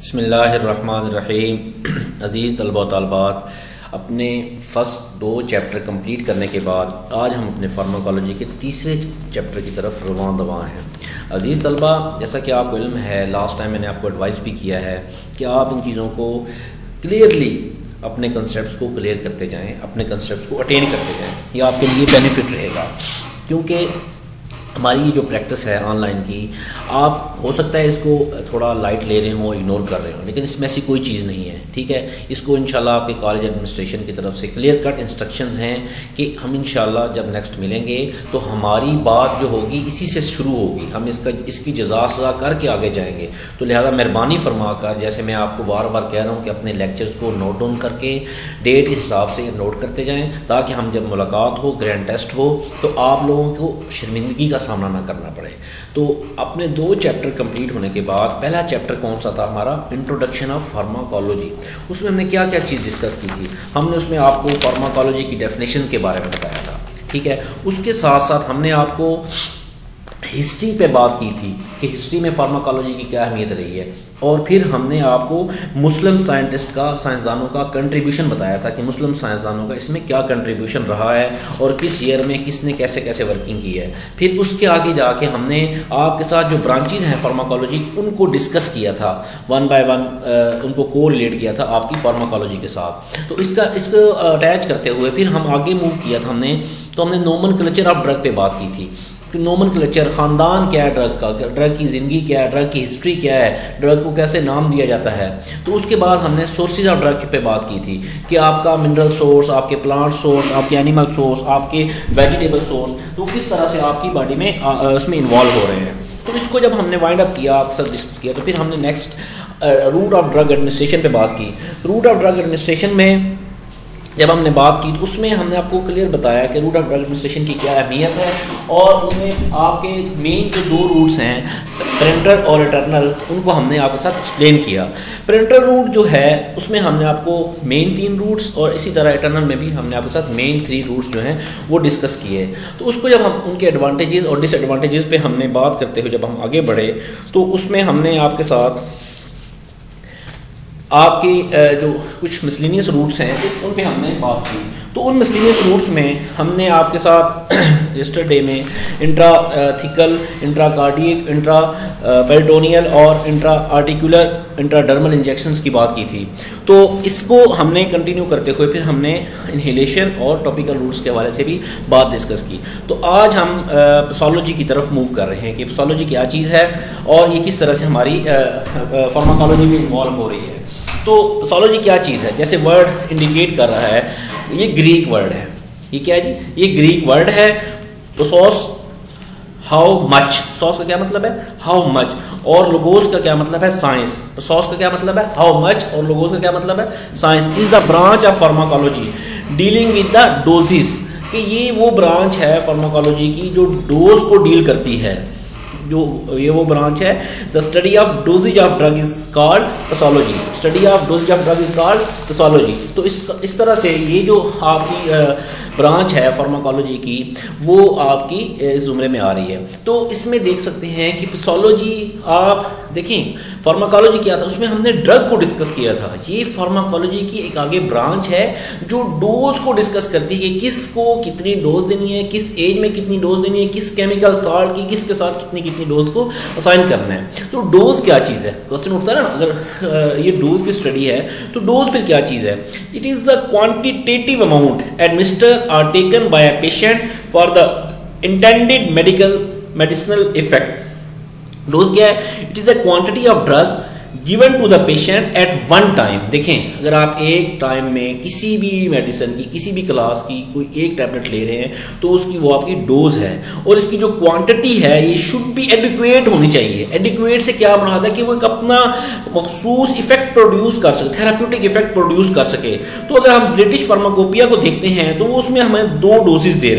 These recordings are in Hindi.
बिस्मिल्लाहिर्रहमानिर्रहीम। अज़ीज़ तलबा तलबात, अपने फ़र्स्ट 2 चैप्टर कंप्लीट करने के बाद आज हम अपने फार्माकोलॉजी के तीसरे चैप्टर की तरफ रवां दवा हैं। अज़ीज़ तलबा, जैसा कि आपको इल्म है, लास्ट टाइम मैंने आपको एडवाइस भी किया है कि आप इन चीज़ों को क्लियरली अपने कंसेप्ट को क्लियर करते जाएँ, अपने कंसेप्ट को अटेन करते जाएँ। ये आपके लिए बेनिफिट रहेगा, क्योंकि हमारी ये जो प्रैक्टिस है ऑनलाइन की, आप हो सकता है इसको थोड़ा लाइट ले रहे हो, इग्नोर कर रहे हो, लेकिन इसमें ऐसी कोई चीज़ नहीं है। ठीक है, इसको इंशाल्लाह आपके कॉलेज एडमिनिस्ट्रेशन की तरफ से क्लियर कट इंस्ट्रक्शंस हैं कि हम इंशाल्लाह जब नेक्स्ट मिलेंगे तो हमारी बात जो होगी इसी से शुरू होगी, हम इसकी जज़ा सज़ा करके आगे जाएंगे। तो लिहाजा मेहरबानी फरमा कर, जैसे मैं आपको बार बार कह रहा हूँ कि अपने लेक्चर्स को नोट डाउन करके डेट के हिसाब से नोट करते जाएँ, ताकि हम जब मुलाकात हो, ग्रैंड टेस्ट हो, तो आप लोगों को शर्मिंदगी का सामना ना करना पड़े। तो अपने 2 चैप्टर कंप्लीट होने के बाद पहला चैप्टर कौन सा था हमारा? Introduction of pharmacology. उसमें हमने क्या क्या चीज़ डिस्कस की थी? हमने उसमें आपको फार्माकोलॉजी की डेफिनेशन के बारे में बताया था। ठीक है, उसके साथ साथ हमने आपको हिस्ट्री पे बात की थी कि हिस्ट्री में फार्माकोलॉजी की क्या अहमियत रही है, और फिर हमने आपको मुस्लिम साइंटिस्ट का, साइंसदानों का कंट्रीब्यूशन बताया था कि मुस्लिम साइंसदानों का इसमें क्या कंट्रीब्यूशन रहा है और किस ईयर में किसने कैसे कैसे वर्किंग की है। फिर उसके आगे जाके हमने आपके साथ जो ब्रांचेज हैं फार्माकोलॉजी, उनको डिस्कस किया था, 1 बाय 1 उनको कोरिलेट किया था आपकी फार्माकोलॉजी के साथ। तो इसको अटैच करते हुए फिर हम आगे मूव किया था हमने नोमेनक्लेचर ऑफ ड्रग पे बात की थी। नोमेनक्लेचर, ख़ानदान क्या है ड्रग का, ड्रग की ज़िंदगी क्या है, ड्रग की हिस्ट्री क्या है, ड्रग को कैसे नाम दिया जाता है। तो उसके बाद हमने सोर्सेज ऑफ ड्रग पे बात की थी कि आपका मिनरल सोर्स, आपके प्लांट सोर्स, आपके एनिमल सोर्स, आपके वेजिटेबल सोर्स, तो किस तरह से आपकी बॉडी में उसमें इन्वॉल्व हो रहे हैं। तो इसको जब हमने वाइंड अप किया, आपके साथ डिस्कस किया, तो फिर हमने next route of drug administration पे बात की। रूट ऑफ ड्रग एडमिनिस्ट्रेशन में जब हमने बात की तो उसमें हमने आपको क्लियर बताया कि रूट ऑफ ड्रग एडमिनिस्ट्रेशन की क्या अहमियत है, और उनमें आपके मेन जो 2 रूट्स हैं, पेरेंटल और इटर्नल, उनको हमने आपके साथ एक्सप्लेन किया। पेरेंटल रूट जो है उसमें हमने आपको मेन 3 रूट्स, और इसी तरह इटर्नल में भी हमने आपके साथ मेन 3 रूट्स जो हैं वो डिस्कस किए। तो उसको जब हम उनके एडवांटेजेस और डिसएडवांटेजेस पे हमने बात करते हुए जब हम आगे बढ़े, तो उसमें हमने आपके साथ आपके जो कुछ मिसलिनियस रूट्स हैं उन पे हमने बात की। तो उन मिसलिनियस रूट्स में हमने आपके साथ यस्टरडे में इंट्राथिकल, इंट्राकार्डियक, इंट्रापेरिटोनियल और इंट्रा आर्टिकुलर, इंट्राडर्मल इंजेक्शंस की बात की थी। तो इसको हमने कंटिन्यू करते हुए फिर हमने इन्हेलेशन और टॉपिकल रूट्स के हवाले से भी बात डिस्कस की। तो आज हम पैथोलॉजी की तरफ मूव कर रहे हैं कि पैथोलॉजी क्या चीज़ है और ये किस तरह से हमारी फार्माकोलॉजी में इन्वॉल्व हो रही है। तो पैथोलॉजी क्या चीज़ है? जैसे वर्ड इंडिकेट कर रहा है, ये ग्रीक वर्ड है। ये क्या है जी? ये ग्रीक वर्ड है पैथोस, हाउ मच। पैथोस का क्या मतलब है? How much. और लोगोस का क्या मतलब है? साइंस। पैथोस का क्या मतलब है? How much. और लोगोस का क्या मतलब है? Science. Is the branch of pharmacology dealing with the doses, कि ये वो ब्रांच है फार्माकोलॉजी की जो डोज को डील करती है। जो ये वो ब्रांच है, the study of doses of drug is called pathology. Study of doses of drug is called pathology. तो इस तरह से ये जो आपकी ब्रांच है फार्माकोलॉजी की, वो आपकी ज़ुमरे में आ रही है। तो इसमें देख सकते हैं कि पैथोलॉजी, आप देखें फार्माकोलॉजी क्या था, उसमें हमने ड्रग को डिस्कस किया था। ये फार्माकोलॉजी की एक आगे ब्रांच है जो डोज को डिस्कस करती है, किसको कितनी डोज देनी है, किस एज में कितनी डोज देनी है, किस केमिकल सॉल्ट की किसके साथ कितनी कितनी डोज को असाइन करना है। तो डोज क्या चीज़ है? क्वेश्चन उठता है ना, अगर ये डोज की स्टडी है तो डोज फिर क्या चीज़ है? It is the quantitative amount administered are taken by a patient for the intended medicinal effect. Dose क्या है? It is the quantity of drug given to the patient at one time. देखें, अगर आप एक टाइम में किसी भी मेडिसिन की, किसी भी क्लास की कोई एक टैबलेट ले रहे हैं तो उसकी वो आपकी डोज है, और इसकी जो क्वांटिटी है ये शुड बी एडिक्वेट होनी चाहिए। एडिक्वेट से क्या मुराद है? कि वो एक अपना मखसूस इफेक्ट प्रोड्यूस कर सके, थेराप्यूटिक इफेक्ट प्रोड्यूस कर सके। तो अगर हम ब्रिटिश फार्माकोपिया को देखते हैं तो वो उसमें हमें 2 डोजेज दे रहे हैं।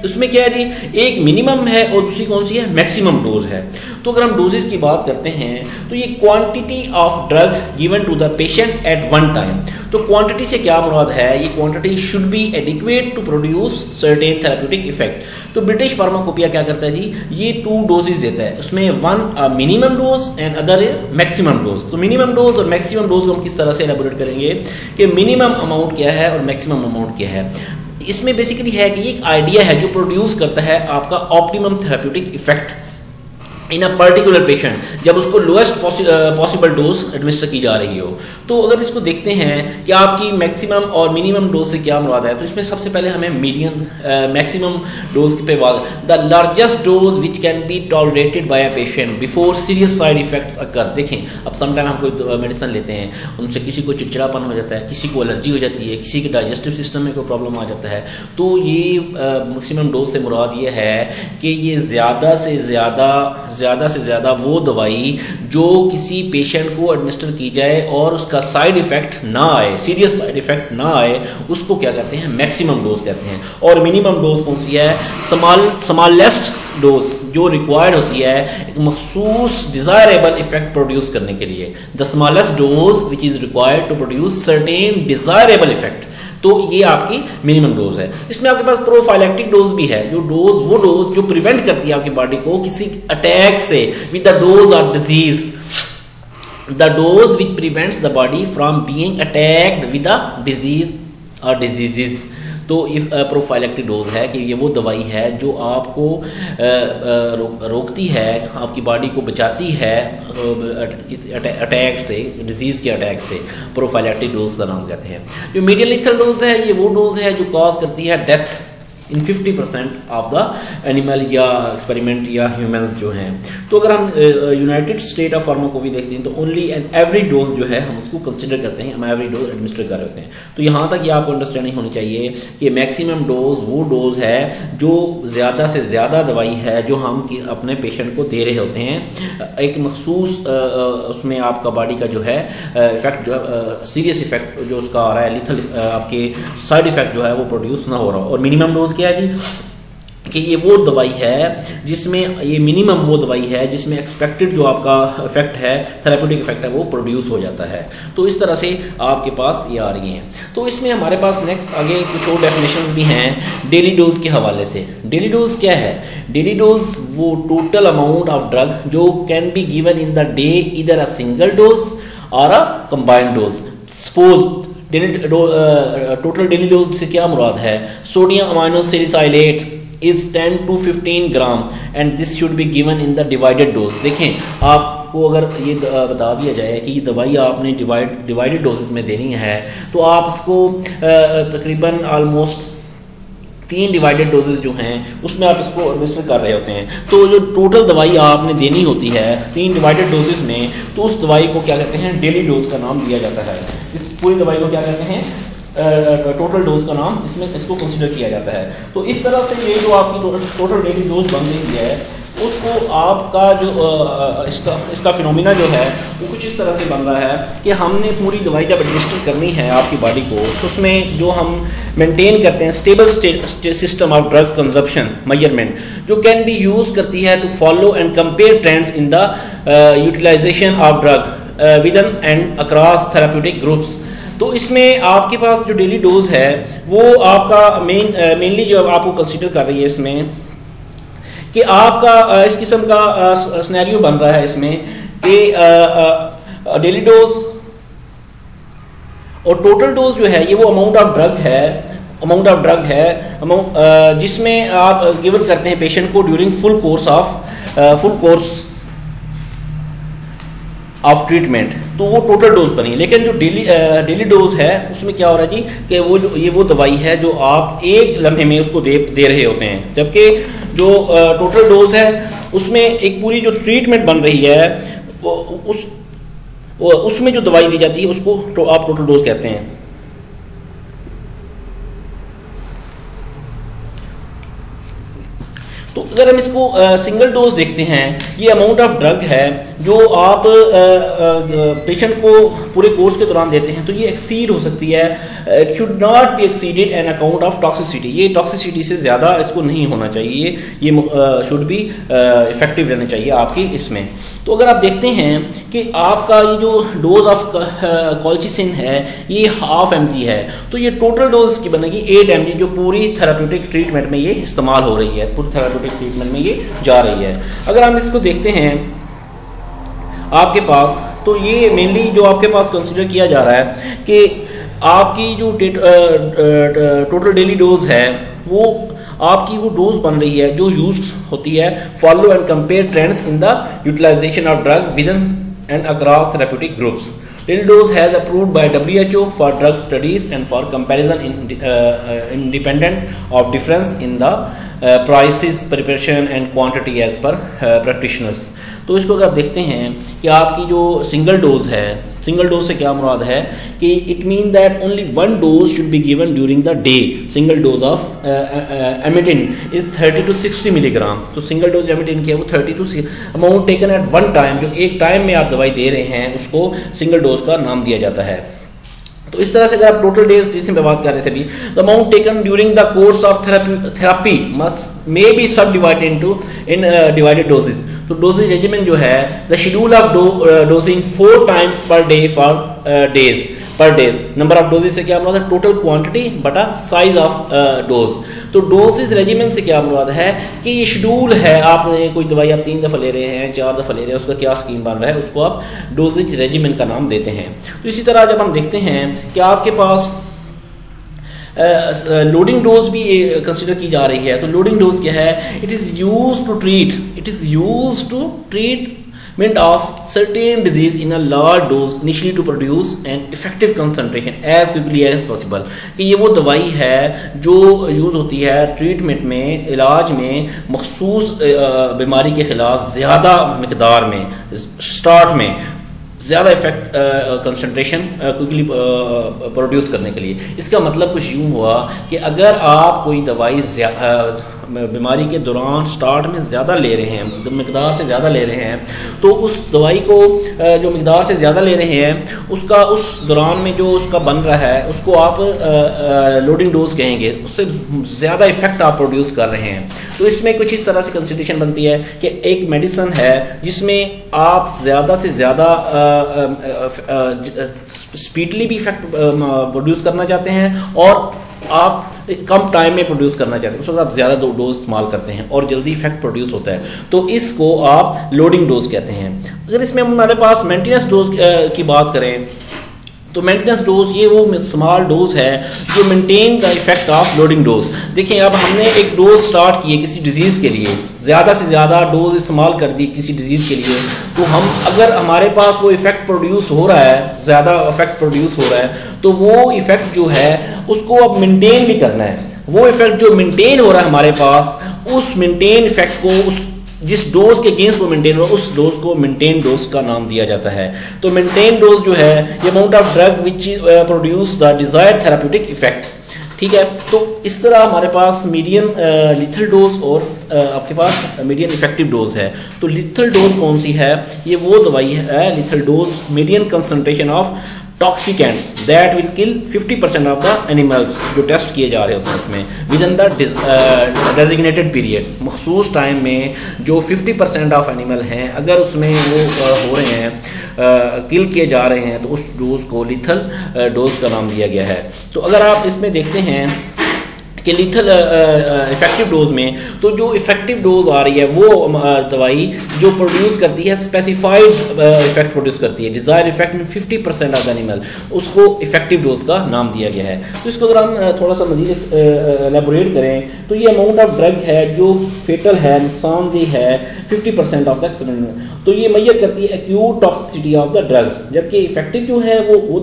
उसमें क्या है जी, एक मिनिमम है और दूसरी कौन सी है, मैक्सिमम डोज है। तो अगर हम डोजेस की बात करते हैं तो ये quantity of drug given to the patient at one time. तो क्वांटिटी से क्या मुराद है, ये quantity should be adequate to produce certain therapeutic effect. तो ब्रिटिश फार्माकोपिया क्या करता है जी, ये 2 डोजेज देता है, उसमें one minimum dose and other maximum dose. तो मिनिमम डोज और मैक्सिमम डोज को हम किस तरह से एलेबोरेट करेंगे कि मिनिमम अमाउंट क्या है और मैक्सिमम अमाउंट क्या है। इसमें बेसिकली है कि ये एक आइडिया है जो प्रोड्यूस करता है आपका optimum therapeutic effect in a particular patient, जब उसको लोएस्ट पॉसिबल डोज एडमिनिस्टर की जा रही हो। तो अगर इसको देखते हैं कि आपकी मैक्सिमम और मिनिमम डोज से क्या मुराद है, तो इसमें सबसे पहले हमें मीडियम मैक्सिमम डोज पे बात, the largest dose which can be tolerated by a patient before serious side effects occur. देखें, अब समटाइम हम कोई मेडिसिन लेते हैं, उनसे किसी को चिड़चिड़ापन हो जाता है, किसी को एलर्जी हो जाती है, किसी के डाइजेस्टिव सिस्टम में कोई प्रॉब्लम आ जाता है। तो ये मैक्सिमम डोज से मुराद ये है कि ये ज़्यादा से ज़्यादा वो दवाई जो किसी पेशेंट को एडमिनिस्टर की जाए और उसका साइड इफ़ेक्ट ना आए, सीरियस साइड इफ़ेक्ट ना आए, उसको क्या कहते हैं, मैक्सिमम डोज कहते हैं। और मिनिमम डोज कौन सी है, स्मॉलेस्ट डोज, जो रिक्वायर्ड होती है एक मखसूस डिज़ायरेबल इफेक्ट प्रोड्यूस करने के लिए। The smallest dose which is required to produce certain desirable effect. तो ये आपकी मिनिमम डोज है। इसमें आपके पास प्रोफाइलैक्टिक डोज भी है, जो डोज जो प्रिवेंट करती है आपकी बॉडी को किसी अटैक से विद द डोज और disease, the dose which prevents the body from being attacked with the disease और डिजीजेस। तो प्रोफाइलैक्टिक डोज है कि ये वो दवाई है जो आपको रोकती है, आपकी बॉडी को बचाती है किसी अटैक से, डिजीज़ के अटैक से। प्रोफाइलैक्टिक डोज का नाम कहते हैं। जो मीडियम लिथल डोज है, ये वो डोज है जो कॉज करती है death in 50% of the animal या एक्सपेरिमेंट या ह्यूमंस जो हैं। तो अगर हम यूनाइटेड स्टेट ऑफ फार्माकोपी देखते हैं तो ओनली एंड एवरी डोज जो है हम उसको कंसिडर करते हैं, हम एवरी डोज एडमिनिस्टर कर रहे होते हैं। तो यहाँ तक ये आपको अंडरस्टैंडिंग होनी चाहिए कि मैक्सिमम डोज वो डोज है जो ज़्यादा से ज़्यादा दवाई है जो हम अपने पेशेंट को दे रहे होते हैं। एक मखसूस उसमें आपका बॉडी का जो है इफेक्ट, जो है सीरियस इफेक्ट जो उसका आ रहा है, लिथल आपके साइड इफेक्ट जो है वो प्रोड्यूस ना हो रहा हो। और मिनिमम डोज क्या है जी कि ये वो दवाई है जिसमें, ये मिनिमम वो दवाई है जिसमें एक्सपेक्टेड जो आपका इफेक्ट है, थेरेप्यूटिक इफेक्ट है, वो प्रोड्यूस हो जाता है। तो इस तरह से आपके पास ये आ रही हैं। तो इसमें हमारे पास नेक्स्ट आगे कुछ और डेफिनेशन भी हैं डेली डोज के हवाले से। डेली डोज क्या है, डेली डोज वो टोटल अमाउंट ऑफ ड्रग जो can be given in the day, इधर अ सिंगल डोज और a combined dose. Suppose total daily dose से क्या मुराद है, sodium amino salicylate is 10 to 15 gram and this should be given in the divided dose. देखें, आपको अगर ये बता दिया जाए कि ये दवाई आपने डिवाइडेड डोजेज में देनी है तो आप इसको तकरीबन ऑलमोस्ट 3 डिवाइडेड डोजेज जो हैं उसमें आप इसको एडमिनिस्टर कर रहे होते हैं। तो जो टोटल दवाई आपने देनी होती है 3 डिवाइडेड डोजेज में, तो उस दवाई को क्या कहते हैं, डेली डोज का नाम दिया जाता है। इस पूरी दवाई को क्या कहते हैं, टोटल डोज का नाम इसको कंसिडर किया जाता है। तो इस तरह से ये जो आपकी टोटल डेली डोज बन रही है उसको आपका जो इसका फिनोमिना जो है वो कुछ इस तरह से बन रहा है कि हमने पूरी दवाई जब एडमिनिस्टर करनी है आपकी बॉडी को, तो उसमें जो हम मेंटेन करते हैं stable system of drug consumption measurement जो कैन बी यूज करती है to follow and compare trends in the utilization of drug with and across therapeutic groups. तो इसमें आपके पास जो डेली डोज है वो आपका मेनली जो आपको कंसिडर कर रही है इसमें कि आपका इस किस्म का सिनेरियो बन रहा है इसमें कि डेली डोज और टोटल डोज जो है ये वो अमाउंट ऑफ ड्रग है जिसमें आप गिवन करते हैं पेशेंट को during full course of treatment. तो वो टोटल डोज बनी। लेकिन जो डेली डोज है उसमें क्या हो रहा है जी कि ये वो दवाई है जो आप एक लम्हे में उसको दे रहे होते हैं, जबकि जो टोटल डोज है उसमें एक पूरी जो ट्रीटमेंट बन रही है उसमें जो दवाई दी जाती है उसको आप टोटल डोज कहते हैं। तो अगर हम इसको सिंगल डोज देखते हैं, ये अमाउंट ऑफ ड्रग है जो आप पेशेंट को पूरे कोर्स के दौरान देते हैं, तो ये एक्सीड हो सकती है। It should not be exceeded an account of toxicity, ये टॉक्सिसिटी से ज़्यादा इसको नहीं होना चाहिए, ये शुड बी इफेक्टिव रहना चाहिए आपकी इसमें। तो अगर आप देखते हैं कि आपका ये जो डोज ऑफ कॉल्चिसिन है ये 1/2 mg है, तो ये टोटल डोज की बनेगी 8 mg, जो पूरी थेराप्यूटिक ट्रीटमेंट में ये इस्तेमाल हो रही है, पूरी थेराप्यूटिक ट्रीटमेंट में ये जा रही है। अगर हम इसको देखते हैं आपके पास, तो ये मेनली जो आपके पास कंसिडर किया जा रहा है कि आपकी जो टोटल डेली डोज है वो आपकी वो डोज बन रही है जो यूज होती है। Follow and compare trends in the utilization of drug within and across therapeutic groups. Daily dose has approved by WHO for drug studies and for comparison independent of difference in the prices, preparation and quantity as per practitioners। तो इसको अगर आप देखते हैं कि आपकी जो सिंगल डोज है, सिंगल डोज से क्या मुराद है कि it mean that only 1 dose should be given during the day. Single dose of emetine is 30 to 60 मिलीग्राम। तो सिंगल डोज एमिटिन की है वो 30 to 60 amount taken at one time, जो एक टाइम में आप दवाई दे रहे हैं उसको सिंगल डोज का नाम दिया जाता है। तो इस तरह से अगर आप टोटल डेज जिसमें बात कर रहे थे अभी, the amount taken during the course of therapy must may be sub divided in divided doses. तो डोजेज रेजिमेंट जो है, the schedule of dosing 4 times per day for days per days. Number of doses से क्या मुराद है, टोटल क्वांटिटी बटा साइज ऑफ डोज। तो डोजेज रेजिमेंट से क्या मुराद है कि ये शेड्यूल है, आपने कोई दवाई आप 3 दफ़ा ले रहे हैं, 4 दफ़ा ले रहे हैं, उसका क्या स्कीम बन रहा है, उसको आप डोजेज रेजिमेंट का नाम देते हैं। तो इसी तरह जब हम देखते हैं कि आपके पास लोडिंग डोज भी कंसिडर की जा रही है, तो लोडिंग डोज क्या है, it is use to treatment of certain disease in a large dose initially to produce an effective concentration as quickly as possible. कि ये वो दवाई है जो यूज़ होती है ट्रीटमेंट में, इलाज में, मखसूस बीमारी के ख़िलाफ़ ज़्यादा मकदार में, स्टार्ट में ज़्यादा इफेक्ट कंसंट्रेशन क्विकली प्रोड्यूस करने के लिए। इसका मतलब कुछ यूँ हुआ कि अगर आप कोई दवाई बीमारी के दौरान स्टार्ट में ज़्यादा ले रहे हैं, मकदार से ज़्यादा ले रहे हैं, तो उस दवाई को जो मकदार से ज़्यादा ले रहे हैं उसका उस दौरान में जो उसका बन रहा है उसको आप लोडिंग डोज कहेंगे, उससे ज़्यादा इफ़ेक्ट आप प्रोड्यूस कर रहे हैं। तो इसमें कुछ इस तरह से कंसिडरेशन बनती है कि एक मेडिसिन है जिसमें आप ज़्यादा से ज़्यादा स्पीडली भी इफेक्ट प्रोड्यूस करना चाहते हैं और आप कम टाइम में प्रोड्यूस करना चाहते हैं, उस वक्त आप ज़्यादा डोज इस्तेमाल करते हैं और जल्दी इफेक्ट प्रोड्यूस होता है, तो इसको आप लोडिंग डोज कहते हैं। अगर इसमें हमारे पास मेंटेनेंस डोज की बात करें तो मेंटेनेंस डोज ये वो स्मॉल डोज है जो maintain the effect of loading dose. देखिए अब हमने एक डोज स्टार्ट की है किसी डिजीज़ के लिए, ज़्यादा से ज़्यादा डोज इस्तेमाल कर दी किसी डिजीज़ के लिए, तो हम अगर हमारे पास वो इफ़ेक्ट प्रोड्यूस हो रहा है, ज़्यादा इफेक्ट प्रोड्यूस हो रहा है, तो वो इफ़ेक्ट जो है उसको अब मेंटेन भी करना है। वो इफ़ेक्ट जो मेंटेन हो रहा है हमारे पास, उस मेंटेन इफ़ेक्ट को, उस जिस डोज के अगेंस्ट वो मेंटेन हो, उस डोज को मेंटेन डोज का नाम दिया जाता है। तो मेंटेन डोज जो है ये amount of drug which produce the desired therapeutic effect. ठीक है, तो इस तरह हमारे पास मीडियम लिथल डोज और आपके पास मीडियम इफेक्टिव डोज है। तो लिथल डोज कौन सी है, ये वो दवाई है lethal dose, medium concentration of toxicants that will kill 50% of the animals, जो टेस्ट किए जा रहे होते हैं उसमें within the designated period, मखसूस टाइम में जो 50% ऑफ एनिमल हैं अगर उसमें वो हो रहे हैं किल किए जा रहे हैं, तो उस डोज को लिथल डोज का नाम दिया गया है। तो अगर आप इसमें देखते हैं कि लिथल इफेक्टिव डोज में, तो जो इफेक्टिव डोज आ रही है वो दवाई जो प्रोड्यूस करती है स्पेसिफाइड इफेक्ट प्रोड्यूस करती है, desire effect in 50% of animal, उसको इफेक्टिव डोज का नाम दिया गया है। तो इसको अगर हम थोड़ा सा मजीद एलेबोरेट करें तो ये अमाउंट ऑफ ड्रग है जो फेटल है, नुकसानदेह है 50% ऑफ द एक्सपेरिमेंट, तो ये मैयर करती है acute toxicity of the drugs, जबकि इफेक्टिव जो है वो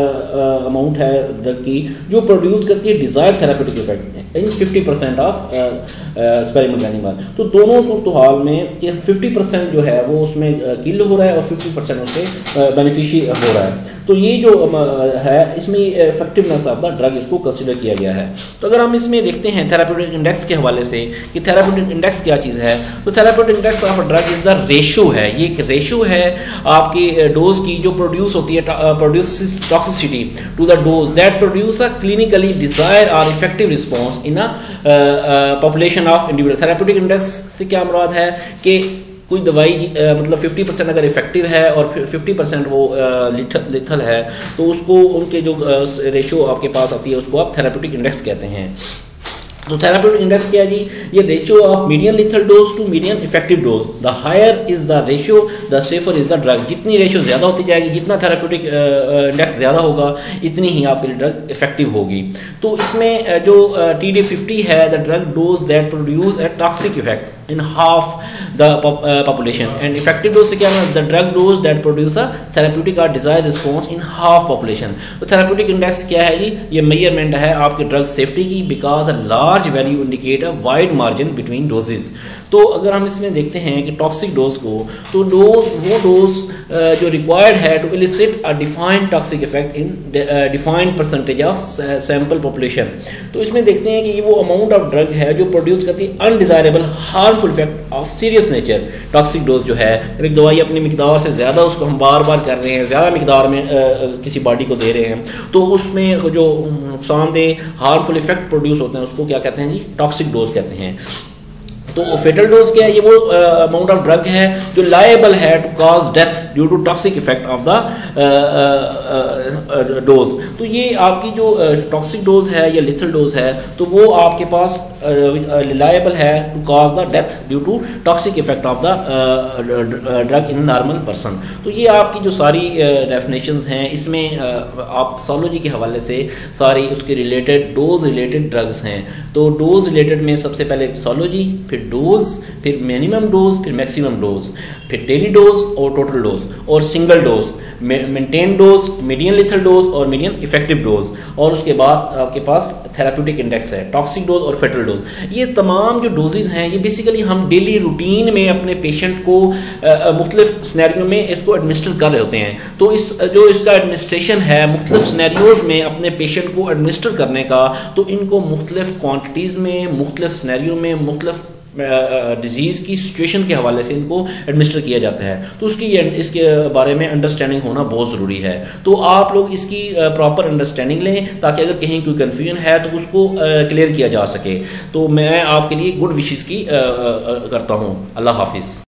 अमाउंट है ड्रग की जो प्रोड्यूस करती है desire therapeutic effect in 50% of experiment animal. तो दोनों सूरत हाल में कि 50% जो है वो उसमें किल हो रहा है और 50% उससे बेनिफिशियल हो रहा है। तो ये जो है इसमें इफेक्टिवनेस ऑफ द ड्रग इसको कंसिडर किया गया है। तो अगर हम इसमें देखते हैं थेराप्यूटिक इंडेक्स के हवाले से कि थेराप्यूटिक इंडेक्स क्या चीज़ है, तो therapeutic index of drug is the ratio है, ये एक रेशो है आपकी डोज की जो प्रोड्यूस होती है, produce toxicity to the dose that produce a clinically desire और effective response in a population of individual. Therapeutic index से क्या मुराद है कि कोई दवाई मतलब 50% अगर इफेक्टिव है और 50% वो लिथल है, तो उसको उनके जो रेशो आपके पास आती है उसको आप थेराप्यूटिक इंडेक्स कहते हैं। तो थेराप्यूटिक इंडेक्स क्या है जी, ये ratio of medium lethal dose to medium effective dose, the higher is the ratio the safer is the drug. जितनी रेशियो ज़्यादा होती जाएगी, जितना थेराप्यूटिक इंडेक्स ज़्यादा होगा, इतनी ही आपके ड्रग इफेक्टिव होगी। तो इसमें जो TD50 है, the drug dose that produce a toxic effect in half the population, and effective dose से क्या है, the drug dose that produce a therapeutic or desired response in half population। तो therapeutic index क्या है जी, ये measurement है आपके drug safety की, because a large value indicate a wide margin between doses। तो अगर हम इसमें देखते हैं कि टॉक्सिक डोज को, तो वो डोज जो रिक्वायर्ड है to elicit a defined toxic effect in defined percentage of sample population. तो इसमें देखते हैं कि ये वो अमाउंट ऑफ ड्रग है जो प्रोड्यूस करती है undesirable harmful effect of serious nature. Toxic dose जो है, एक दवाई अपनी मिकदार से ज़्यादा उसको हम बार बार कर रहे हैं, ज़्यादा मिकदार में किसी बॉडी को दे रहे हैं, तो उसमें जो नुकसानदेह हार्मफुल इफेक्ट प्रोड्यूस होते हैं उसको क्या कहते हैं जी, टॉक्सिक डोज कहते हैं। तो फेटल डोज क्या है, ये वो अमाउंट ऑफ ड्रग है जो लायबल है to cause death due to toxic effect of the dose. तो ये आपकी जो टॉक्सिक डोज है या लिथल डोज है, तो वो आपके पास लायबल है to cause the death due to toxic effect of the drug in normal person. तो ये आपकी जो सारी डेफिनेशंस हैं, इसमें आप पाथोलॉजी के हवाले से सारी उसके रिलेटेड डोज रिलेटेड ड्रग्स हैं। तो डोज रिलेटेड में सबसे पहले पाथोलॉजी, फिर डोज, फिर मिनिमम डोज, फिर मैक्सिमम डोज, फिर डेली डोज और टोटल डोज और single dose, maintain dose, medium lethal dose और मीडियम इफेक्टिव डोज, और उसके बाद आपके पास थेराप्यूटिक इंडेक्स है, टॉक्सिक डोज और फेटल डोज। ये तमाम जो डोजेज हैं, ये बेसिकली हम डेली रूटीन में अपने पेशेंट को मुख्तलिफ स्नैरियो में इसको एडमिनिस्टर कर रहे होते हैं। तो इसका एडमिनिस्ट्रेशन है मुख्तलिफ स्नैरियोज में अपने पेशेंट को एडमिनिस्टर करने का, तो इनको मुख्तलिफ क्वान्टिटीज़ में, मुख्तलिफ स्नैरियो में, मुख्तलिफ डिजीज़ की सिचुएशन के हवाले से इनको एडमिनिस्टर किया जाता है। तो इसके बारे में अंडरस्टैंडिंग होना बहुत ज़रूरी है। तो आप लोग इसकी प्रॉपर अंडरस्टैंडिंग लें, ताकि अगर कहीं कोई कन्फ्यूजन है तो उसको क्लियर किया जा सके। तो मैं आपके लिए गुड विशेस की करता हूँ। अल्लाह हाफिज़।